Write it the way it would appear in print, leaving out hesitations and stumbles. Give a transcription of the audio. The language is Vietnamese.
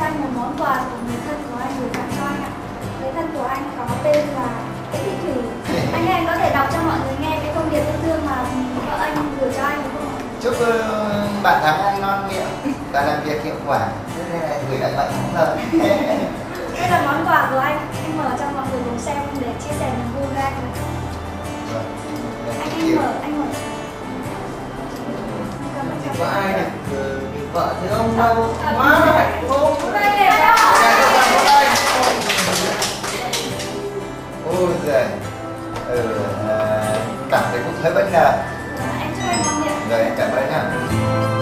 một món quà của người thân của anh gửi tặng cho anh ạ. Người thân của anh có tên là Nguyễn Thị Thủy. Anh có thể đọc cho mọi người nghe cái thông điệp yêu thương mà vợ anh gửi cho anh được không ạ? Chúc bạn tháng anh ngon miệng và làm việc hiệu quả. Thế này là gửi lại bạn cũng lời. Đây là món quà của anh mở cho mọi người cùng xem để chia sẻ niềm vui với anh. Rồi. Anh mở. Chỉ có ai này, vợ thì ông đâu, má nó hạnh phúc. Ôi giời, cảm thấy cũng hơi bất ngờ. Anh chúc anh ngon miệng. Rồi em cảm ơn nhá.